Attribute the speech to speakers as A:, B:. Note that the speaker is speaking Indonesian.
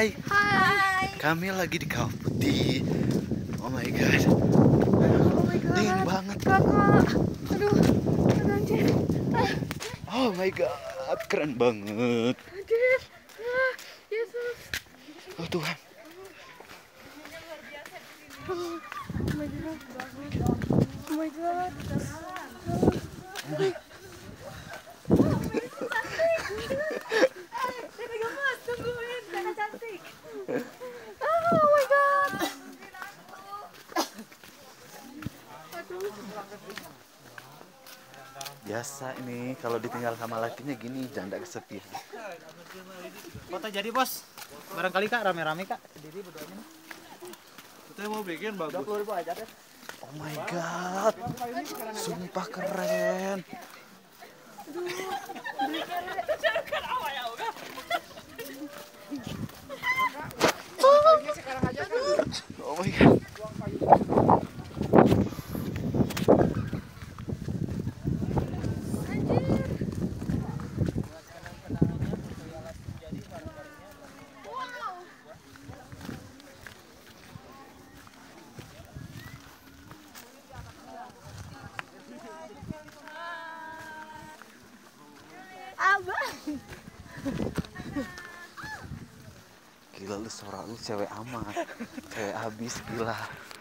A: Hai.
B: Hai.
A: Kami lagi di Kawah Putih. Oh my god.
B: Oh my god.
A: Dingin banget.
B: Kakak. Aduh. Anjir.
A: Oh my god, keren banget.
B: Anjir. Ah, Yesus.
A: Oh Tuhan.
B: Oh my god. Oh my god.
A: Oh my.
B: Tungguin, kakak cantik. Oh my god.
A: Biasa ini kalau ditinggal sama lakinya gini, janda kesepian.
C: Foto jadi bos. Barangkali kak rame-rame kak sendiri berduanya.
D: Kita mau bikin bagus.
C: 20.000 aja deh.
A: Oh my god. Sumpah keren. Oh my god.
B: Abang.
A: Gila lu, suara lu cewek amat. Cewek habis, gila.